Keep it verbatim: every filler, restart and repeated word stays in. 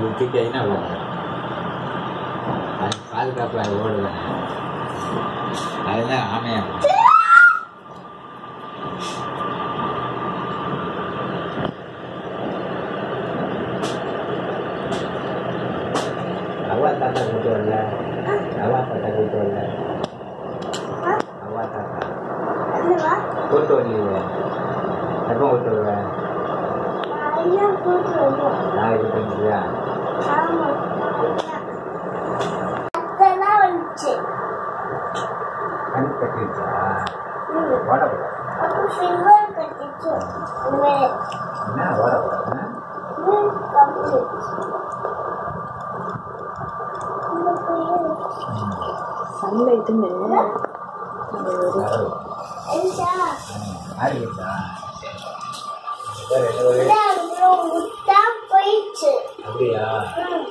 விட்டுட்டேன்னா அது பாதுகாப்பு அது ஓடுவேன் அதுதான் ஆமையா அவா தாத்தா கூட்டு வரல அவா தாத்தா கூட்டு வரல அவா தாத்தா கூட்டு வரலையே எப்போ கூட்டு வருவேன் நாளைக்கு கூட்டு வந்துருவியா கண் கட்டிடுச்சா ஓடக்கூடாது என்ன ஓடக்கூடாது சன்லைட்டுன்னு அப்படியா